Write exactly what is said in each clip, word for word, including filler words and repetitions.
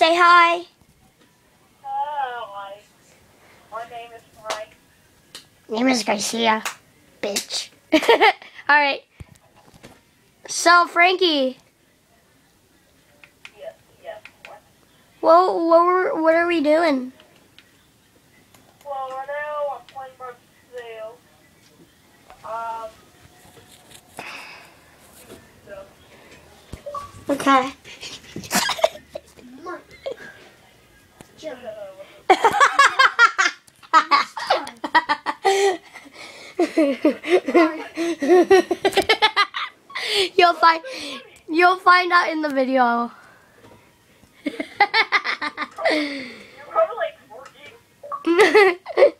say hi. Hi. My name is Frank. Name is Garcia, bitch. Alright. So, Frankie. Yes, yes. What? Well, what, were, what are we doing? Well, right now I'm playing Brazil. Um, so, Okay. You'll find you'll find out in the video. you're probably like working.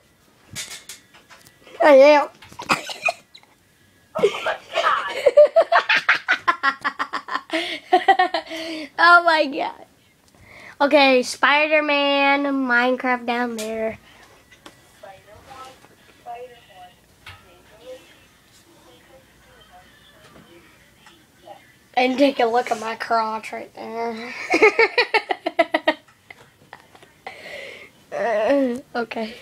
I am. Oh my god. Oh my god. Okay, Spider-Man, Minecraft down there. Spider-Man, Spider-Man. And take a look at my crotch right there. uh, okay.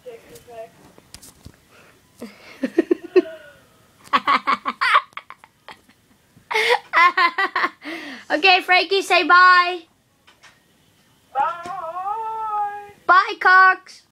Okay, Frankie, say bye. Bye. Bye, Cox.